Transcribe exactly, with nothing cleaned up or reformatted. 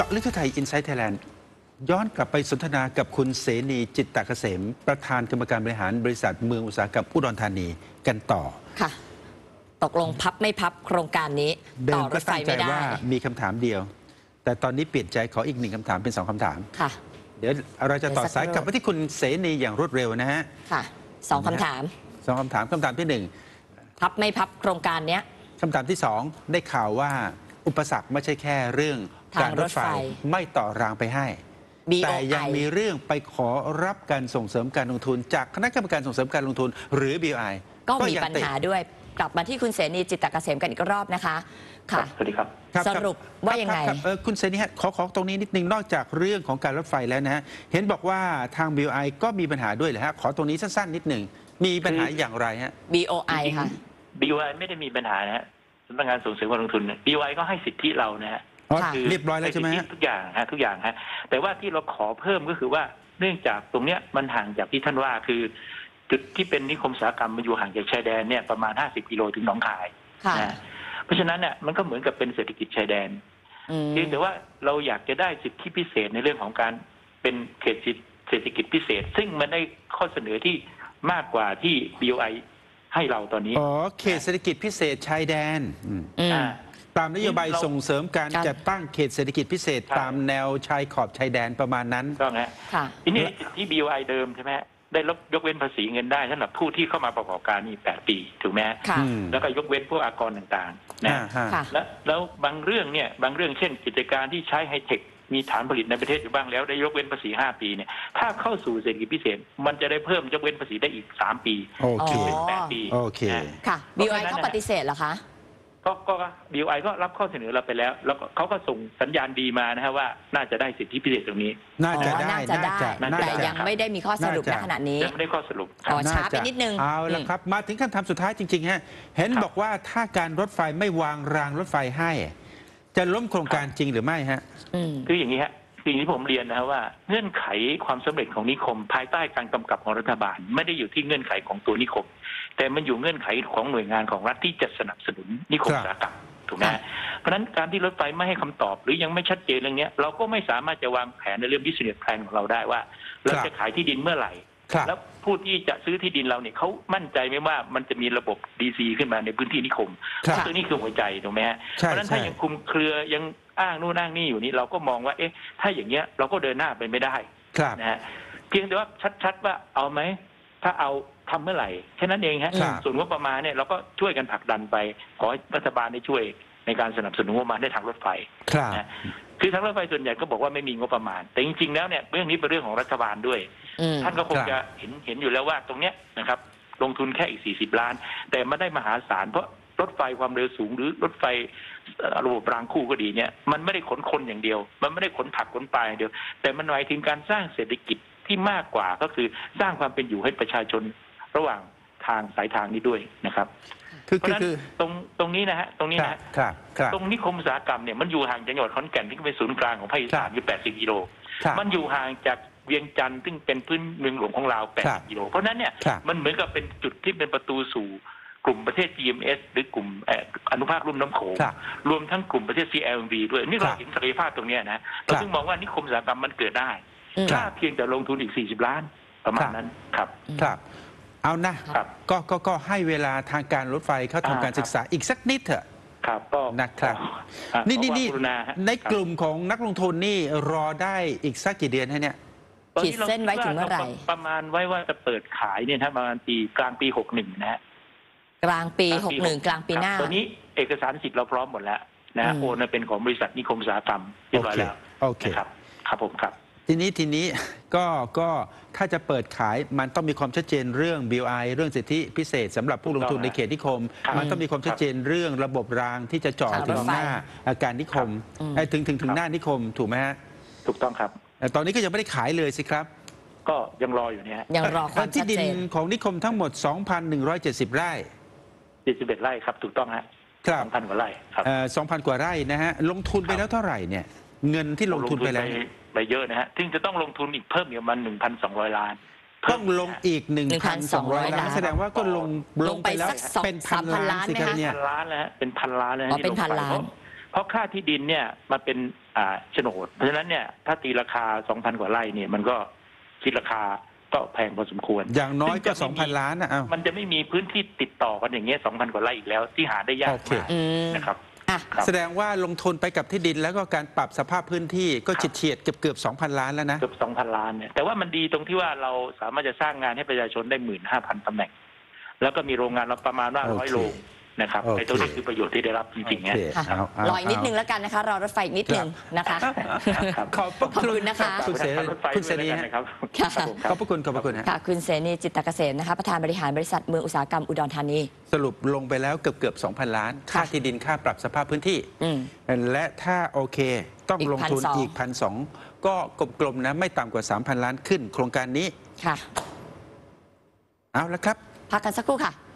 ลิทธิไทยอินไซต์ไทยแลนด์ย้อนกลับไปสนทนากับคุณเสนีจิตตเกษมประธานกรรมการบริหารบริษัทเมืองอุตสาหกรรมอุดรธานีกันต่อค่ะตกลงพับไม่พับโครงการนี้ต่อรถไฟไม่ได้ว่ามีคำถามเดียวแต่ตอนนี้เปลี่ยนใจขออีกหนึ่งคำถามเป็นสองคำถามค่ะเดี๋ยวเราจะต่อสายกลับไปที่คุณเสนีอย่างรวดเร็วนะฮะค่ะสองคำถามสองคำถามคำถามที่หนึ่งพับไม่พับโครงการเนี้ยคำถามที่สองได้ข่าวว่าอุปสรรคไม่ใช่แค่เรื่องการรถไฟไม่ต่อรางไปให้แต่ยังมีเรื่องไปขอรับการส่งเสริมการลงทุนจากคณะกรรมการส่งเสริมการลงทุนหรือ บี โอ ไอก็มีปัญหาด้วยกลับมาที่คุณเสนีจิตตเกษมกันอีกรอบนะคะค่ะสวัสดีครับสรุปว่ายังไงคุณเสนีฮะขอขอตรงนี้นิดนึงนอกจากเรื่องของการรถไฟแล้วนะฮะเห็นบอกว่าทาง บี โอ ไอ ก็มีปัญหาด้วยเหรอฮะขอตรงนี้สั้นๆนิดหนึ่งมีปัญหาอย่างไรฮะบี โอ ไอ ค่ะบี โอ ไอ ไม่ได้มีปัญหานะฮะสำนักงานส่งเสริมการลงทุน บี โอ ไอ ก็ให้สิทธิเรานะฮะคือเรียบร้อยแล้วใช่ไหมฮะทุกอย่างฮะทุกอย่างฮะแต่ว่าที่เราขอเพิ่มก็คือว่าเนื่องจากตรงเนี้ยมันห่างจากที่ท่านว่าคือจุดที่เป็นนิคมอุตสาหกรรมมันอยู่ห่างจากชายแดนเนี่ยประมาณห้าสิบกิโลถึงหนองคายนะเพราะฉะนั้นเนี่ยมันก็เหมือนกับเป็นเศรษฐกิจชายแดนเพียงแต่ว่าเราอยากจะได้สิทธิพิเศษในเรื่องของการเป็นเขตเศรษฐกิจพิเศษซึ่งมันได้ข้อเสนอที่มากกว่าที่ บี โอ ไอ ให้เราตอนนี้อ๋อเขตเศรษฐกิจพิเศษชายแดนอ่าตามนโยบายส่งเสริมการจัดตั้งเขตเศรษฐกิจพิเศษตามแนวชายขอบชายแดนประมาณนั้นต้องฮะทีนี้ที่ บี โอ ไอ เดิมใช่ไหมได้ลดยกเว้นภาษีเงินได้สำหรับผู้ที่เข้ามาประกอบการนี่แปดปีถูกไหมแล้วก็ยกเว้นพวกอากรต่างๆนะแล้วแล้วบางเรื่องเนี่ยบางเรื่องเช่นกิจการที่ใช้ไฮเทคมีฐานผลิตในประเทศอยู่บ้างแล้วได้ยกเว้นภาษีห้าปีเนี่ยถ้าเข้าสู่เศรษฐกิจพิเศษมันจะได้เพิ่มยกเว้นภาษีได้อีกสามปีโอเคแปดปีโอเคค่ะ บี โอ ไอ เขาปฏิเสธเหรอคะก็ก็ บี โอ ไอ ก็รับข้อเสนอเราไปแล้วแล้วเขาก็ส่งสัญญาณดีมานะฮะว่าน่าจะได้สิทธิพิเศษตรงนี้น่าจะได้น่าจะได้แต่ยังไม่ได้มีข้อสรุปในขณะนี้ยังไม่ได้ข้อสรุปอ๋อช้าไปนิดนึงเอาละครับมาถึงคำถามสุดท้ายจริงๆฮะเห็นบอกว่าถ้าการรถไฟไม่วางรางรถไฟให้จะล้มโครงการจริงหรือไม่ฮะคืออย่างนี้ฮะสิ่งที่ผมเรียนนะว่าเงื่อนไขความสำเร็จของนิคมภายใต้การกำกับของรัฐบาลไม่ได้อยู่ที่เงื่อนไขของตัวนิคมแต่มันอยู่เงื่อนไขของหน่วยงานของรัฐที่จะสนับสนุนนิคมอุตสาหกรรมถูกไหมเพราะฉะนั้นการที่รถไฟไม่ให้คำตอบหรือยังไม่ชัดเจนเรื่องนี้เราก็ไม่สามารถจะวางแผนในเรื่อง business plan ของเราได้ว่าเราจะขายที่ดินเมื่อไหร่แล้วผู้ที่จะซื้อที่ดินเราเนี่ยเขามั่นใจไหมว่ามันจะมีระบบ ดี ซี ขึ้นมาในพื้นที่นิคมตัวนี้คือหัวใจถูกไหมฮะเพราะฉะนั้นถ้ายังคุมเครือยังอ้างนู่นอ้างนี่อยู่นี่เราก็มองว่าเอ๊ะถ้าอย่างเงี้ยเราก็เดินหน้าไปไม่ได้นะฮะเพียงแต่ว่าชัดๆว่าเอาไหมถ้าเอาทำเมื่อไหร่แค่นั้นเองฮะส่วนงบประมาณเนี่ยเราก็ช่วยกันผลักดันไปขอให้รัฐบาลได้ช่วยในการสนับสนุนงบประมาณได้ทางรถไฟนะคือทางรถไฟส่วนใหญ่ก็บอกว่าไม่มีงบประมาณแต่จริงๆแล้วเนี่ยเรื่องนี้เป็นเรื่องของรัฐบาลด้วยท่านก็คงจะเห็นเห็นอยู่แล้วว่าตรงเนี้ยนะครับลงทุนแค่อีกสี่สิบล้านแต่มันได้มหาศาลเพราะรถไฟความเร็วสูงหรือรถไฟระบบรางคู่ก็ดีเนี่ยมันไม่ได้ขนคนอย่างเดียวมันไม่ได้ขนผักขนปลาอย่างเดียวแต่มันหมายถึงการสร้างเศรษฐกิจที่มากกว่าก็คือสร้างความเป็นอยู่ให้ประชาชนระหว่างทางสายทางนี้ด้วยนะครับเพราะฉะนั้นตรงตรงนี้นะฮะตรงนี้นะตรงนิคมอุตสาหกรรมเนี่ยมันอยู่ห่างจากจังหวัดขอนแก่นที่เป็นศูนย์กลางของภาคอีสานอยู่แปดสิบกิโลมันอยู่ห่างจากเวียงจันทร์ซึ่งเป็นพื้นเมืองหลวงของเราแปดสิบกิโลเพราะนั้นเนี่ยมันเหมือนกับเป็นจุดที่เป็นประตูสู่กลุ่มประเทศ จี เอ็ม เอส หรือกลุ่มอนุภาคลุ่มน้ำโขงรวมทั้งกลุ่มประเทศ ซี แอล วี ด้วยนี่เราเห็นศักยภาพตรงนี้นะเราถึงมองว่านิคมอุตสาหกรรมมันเกิดได้ถ้าเพียงแต่ลงทุนอีกสี่สิบล้านประมาณนั้นครับครับเอานะก็ก็ก็ให้เวลาทางการรถไฟเขาทำการศึกษาอีกสักนิดเถอะครับก็นะครับนี่นี่นี่ในกลุ่มของนักลงทุนนี่รอได้อีกสักกี่เดือนฮะเนี่ยขีดเส้นไว้ถึงเมื่อไหร่ประมาณไว้ว่าจะเปิดขายเนี่ยนะประมาณปีกลางปีหกสิบเอ็ดนะฮะกลางปีหกสิบเอ็ดกลางปีหน้าตอนนี้เอกสารสิทธิ์เราพร้อมหมดแล้วนะโอนเป็นของบริษัทนิคมอุตสาหกรรมเรียบร้อยแล้วโอเคครับครับผมครับทีนี้ทีนี้ก็ก็ถ้าจะเปิดขายมันต้องมีความชัดเจนเรื่อง บี โอ ไอ เรื่องสิทธิพิเศษสำหรับผู้ลงทุนในเขตนิคมมันต้องมีความชัดเจนเรื่องระบบรางที่จะจ่อถึงหน้าอาการนิคมถึงถึงถึงหน้านิคมถูกไหมฮะถูกต้องครับแต่ตอนนี้ก็ยังไม่ได้ขายเลยสิครับก็ยังรออยู่เนี่ยยังรอความชัดเจนที่ดินของนิคมทั้งหมด สองพันหนึ่งร้อยเจ็ดสิบ ไร่เจ็ดสิบเอ็ดไร่ครับถูกต้องฮะสองพันกว่าไร่ครับสองพันกว่าไร่นะฮะลงทุนไปแล้วเท่าไหร่เนี่ยเงินที่ลงทุนไปแล้วไปเยอะนะฮะซึ่งจะต้องลงทุนอีกเพิ่มอยู่ประมาณ หนึ่งพันสองร้อย ล้านต้องลงอีก หนึ่งพันสองร้อย ล้านแสดงว่าก็ลงลงไปแล้วเป็นพันล้านสิครับเนี่ยพันล้านแล้วเป็นพันล้านเลยเป็นพันล้านเพราะค่าที่ดินเนี่ยมันเป็นอ่าโฉนดเพราะฉะนั้นเนี่ยถ้าตีราคา สองพัน กว่าไร่เนี่ยมันก็คิดราคาก็แพงพอสมควรอย่างน้อยก็ซึ่สองพัน ล้านนะเอามันจะไม่มีพื้นที่ติดต่อกันอย่างเงี้ย สองพัน กว่าไร่อีกแล้วที่หาได้ยากโอเคมากอืมนะครับอ่ะครับแสดงว่าลงทุนไปกับที่ดินแล้วก็การปรับสภาพพื้นที่ก็เฉียดๆเกือบเกือบๆสองพัน ล้านแล้วนะเกือบ สองพัน ล้านเนี่ยแต่ว่ามันดีตรงที่ว่าเราสามารถจะสร้างงานให้ประชาชนได้ หนึ่งหมื่นห้าพัน ตำแหน่ง แล้วก็มีโรงงานเราประมาณว่าโอเคร้อยโรงนะครับโอเคไอ้ตัวนี้คือประโยชน์ที่ได้รับจริงๆโอเนี่ยเคค่ะเอาเอารออีกนิดนึงแล้วกันนะคะ รอรถไฟอีกนิดนึงนะคะครับขอบพระขอบคุณนะคะคุณเสรีรถไฟคุณเสรีด้วยฮะนะครับค่ะครับผมขอบพระคุณขอบพระคุณฮะค่ะ คุณเสนีจิตตเกษมนะคะ ประธานบริหารบริษัทเมืองอุตสาหกรรมอุดรธานีสรุปลงไปแล้วเกือบเกือบสองพัน ล้าน ค่าค่ะที่ดินค่าปรับสภาพพื้นที่อืมและถ้าโอเค ต้องอีกลงทุนพันสองอีกพันสองก็กลมๆนะไม่ต่ำกว่า สามพัน ล้านขึ้น โครงการนี้ค่ะเอาละครับพักกันสักครู่ค่ะ